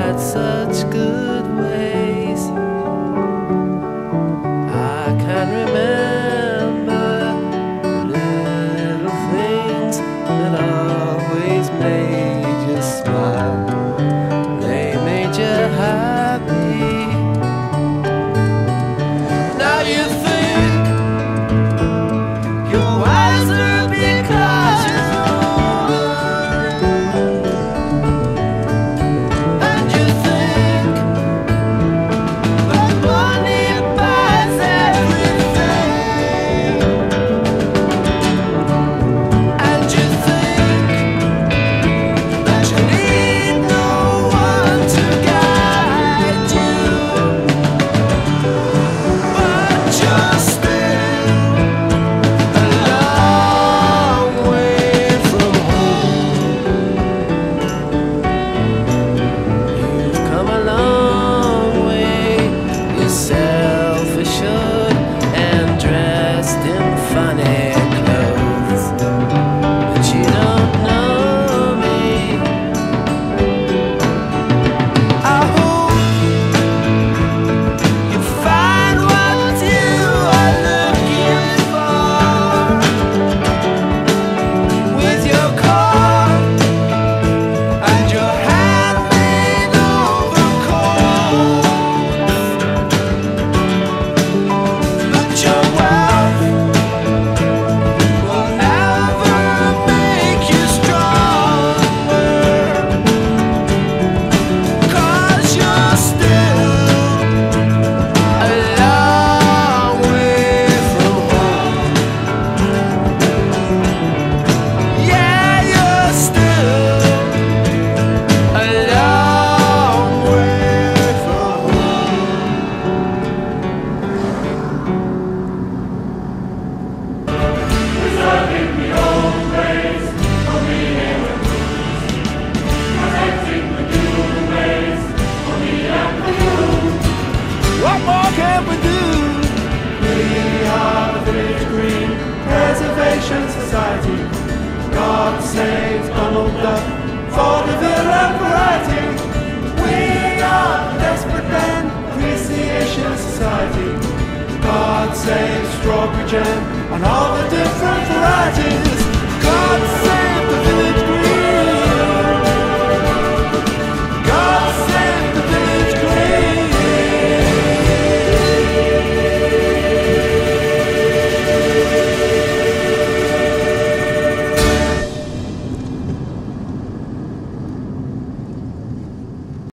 had such good ways. I can remember little things that always made you smile. They made you happy. Now you think you're wiser because you're older, and you think that money buys everything, and you think that you need no one to guide you, but you're still a long way from home. You've come a long way, you're self-assured and dressed in funny clothes, but you don't know me. I hope you find what you are looking for with your car and your handmade overcoats, but your wealth will never make you stronger, 'cause you're still a long way from home. Yeah, you're still a long way from home. Preserving the old ways for me and for you. Protecting the new ways for me and for you. What more can we do? We are the Village Green Preservation Society. God save Donald Duck for the Villa and for